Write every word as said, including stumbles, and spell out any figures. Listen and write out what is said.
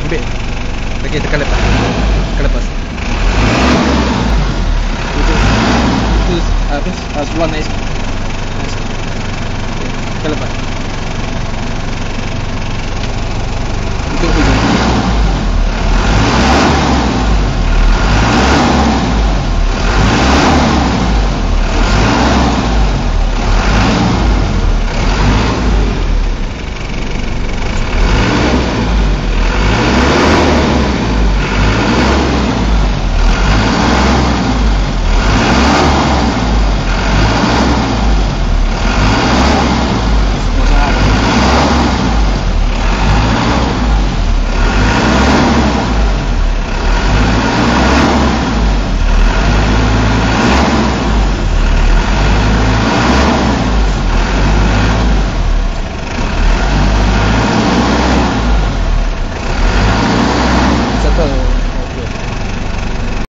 Ambil. Lagi tekan lepas. Tekan lepas. Itu Itu uh, apa uh, seluar nice. Nice. Okay. Tekan lepas.